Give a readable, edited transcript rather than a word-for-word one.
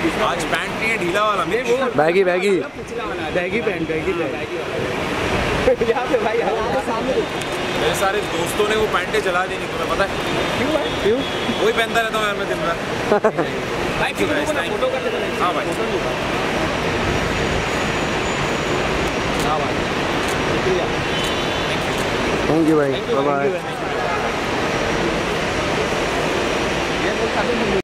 आज पैंट नहीं है, ढीला वाला बैगी बैगी बैगी पैंट यहाँ पे भाई मेरे सारे दोस्तों ने वो पैंटें चला दी, नहीं तुम्हें पता है क्यों? वही पहनता रहता हूँ यार मैं दिन भर। फोटो कर लेते हैं। हाँ भाई, हाँ भाई, शुक्रिया, थैंक यू भाई, बाय बाय।